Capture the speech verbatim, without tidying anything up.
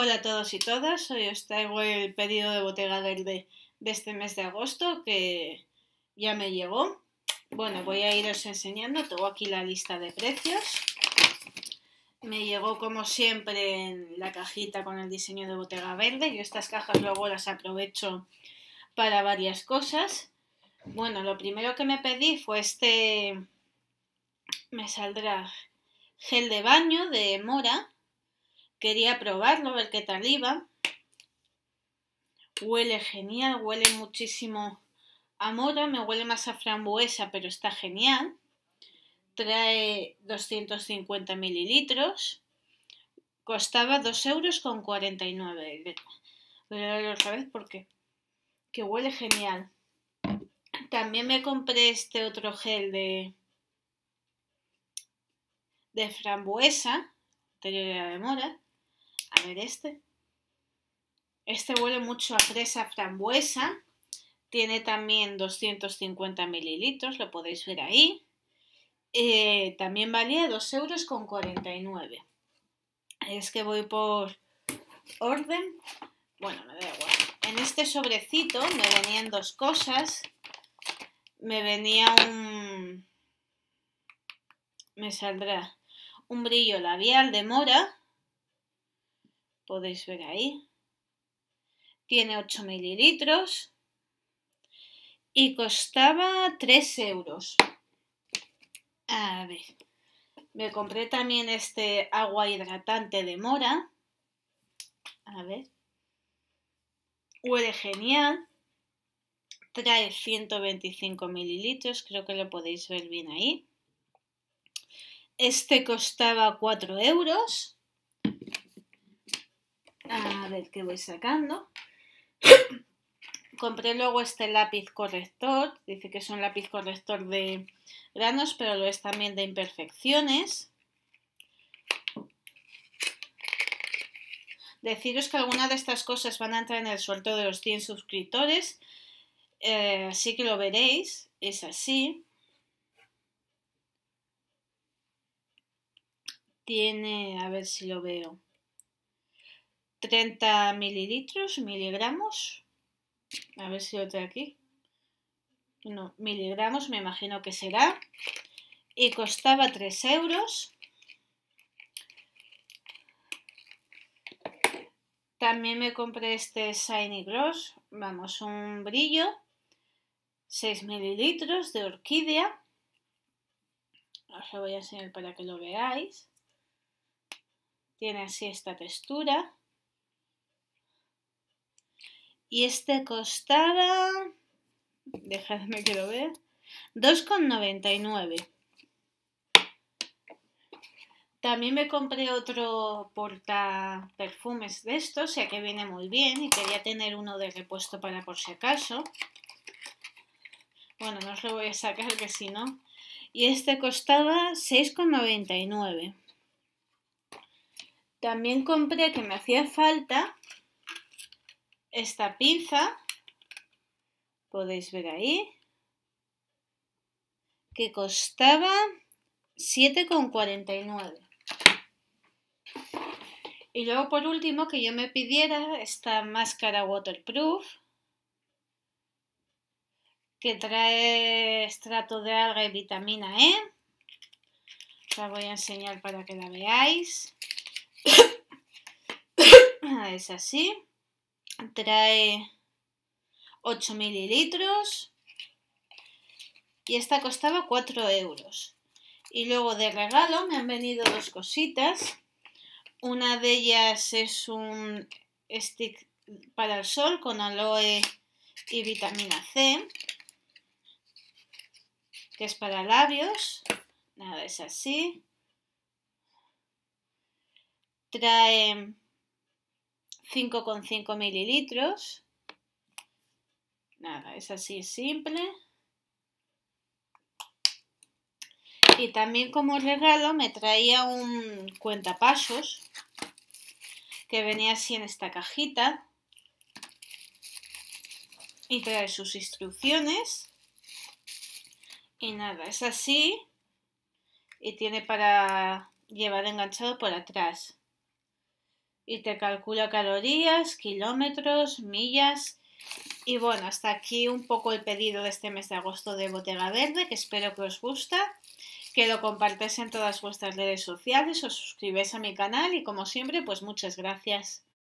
Hola a todos y todas, hoy os traigo el pedido de Bottega Verde de este mes de agosto que ya me llegó. Bueno, voy a iros enseñando, tengo aquí la lista de precios. Me llegó como siempre en la cajita con el diseño de Bottega Verde. Yo estas cajas luego las aprovecho para varias cosas. Bueno, lo primero que me pedí fue este, me saldrá gel de baño de Mora. Quería probarlo, ver qué tal iba. Huele genial, huele muchísimo a Mora, me huele más a frambuesa, pero está genial. Trae doscientos cincuenta mililitros. Costaba dos euros con cuarenta y nueve. Voy a verlo otra vez porque que huele genial. También me compré este otro gel de, de frambuesa, anterior era de Mora. A ver este. Este huele mucho a fresa frambuesa. Tiene también doscientos cincuenta mililitros, lo podéis ver ahí. Eh, también valía dos euros con cuarenta y nueve. Es que voy por orden. Bueno, me da igual. En este sobrecito me venían dos cosas. Me venía un... Me saldrá un brillo labial de Mora. Podéis ver ahí. Tiene ocho mililitros. Y costaba tres euros. A ver. Me compré también este agua hidratante de Mora. A ver. Huele genial. Trae ciento veinticinco mililitros. Creo que lo podéis ver bien ahí. Este costaba cuatro euros. A ver qué voy sacando. Compré luego este lápiz corrector. Dice que es un lápiz corrector de granos, pero lo es también de imperfecciones. Deciros que algunas de estas cosas van a entrar en el sorteo de los cien suscriptores. Eh, así que lo veréis. Es así. Tiene, a ver si lo veo, treinta mililitros, miligramos. A ver si lo trae aquí. No, miligramos me imagino que será. Y costaba tres euros. También me compré este Shiny Gloss. Vamos, un brillo. seis mililitros de orquídea. Os lo voy a enseñar para que lo veáis. Tiene así esta textura. Y este costaba... Dejadme que lo vea. dos con noventa y nueve. También me compré otro porta perfumes de estos, ya que viene muy bien y quería tener uno de repuesto para por si acaso. Bueno, no os lo voy a sacar que si no. Y este costaba seis con noventa y nueve. También compré, que me hacía falta, esta pinza. Podéis ver ahí. Que costaba siete con cuarenta y nueve. Y luego por último que yo me pidiera esta máscara waterproof que trae extracto de alga y vitamina E. Os la voy a enseñar para que la veáis. Es así. Trae ocho mililitros. Y esta costaba cuatro euros. Y luego de regalo me han venido dos cositas. Una de ellas es un stick para el sol con aloe y vitamina C, que es para labios. Nada, es así. Trae cinco con cinco mililitros. Nada, es así, simple. Y también como regalo me traía un cuentapasos que venía así en esta cajita y trae sus instrucciones. Y nada, es así y tiene para llevar enganchado por atrás. y te calcula calorías, kilómetros, millas. Y bueno, hasta aquí un poco el pedido de este mes de agosto de Bottega Verde, que espero que os guste, que lo compartáis en todas vuestras redes sociales, os suscribáis a mi canal y como siempre, pues muchas gracias.